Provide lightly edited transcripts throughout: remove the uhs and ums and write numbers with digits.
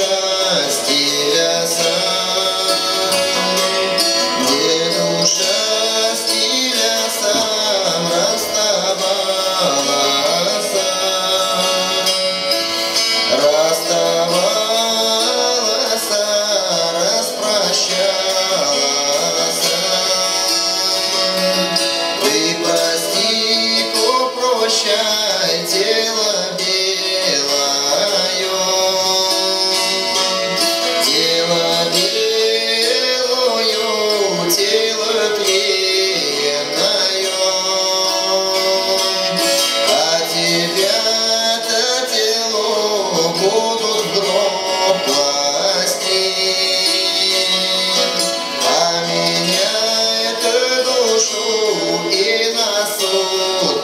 душа стиля сам, где душа стиля сам расставалась, распрощалась. Ты прости, попрощай тело белое, тело белое, тело тленное, а тебя-то тело будут в гроб класти, а меня это душу и на суд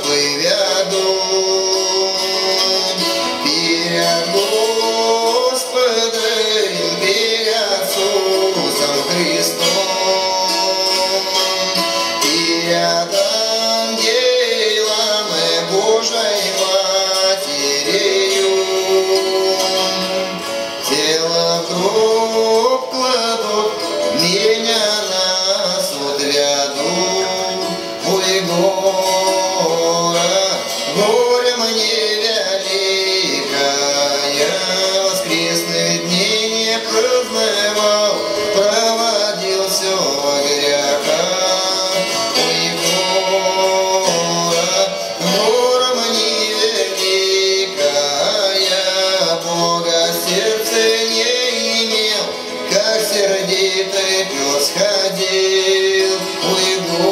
поведут перед Господом, перед Иисусом Христом, перед ангелом и Божией Матерью. Тело в гроб кладут, меня на суд ведут. Ой, горе мне великое, воскресных дней не праздновал, проводил все во грехах. Ой, горе мне великое, Бога сердце не имел, как сердитый пес ходил. Ой,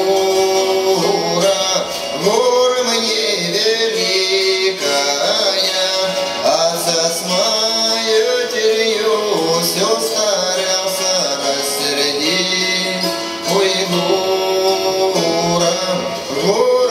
горе мне великая, а со с матерью все старался рассердить. Ой, горе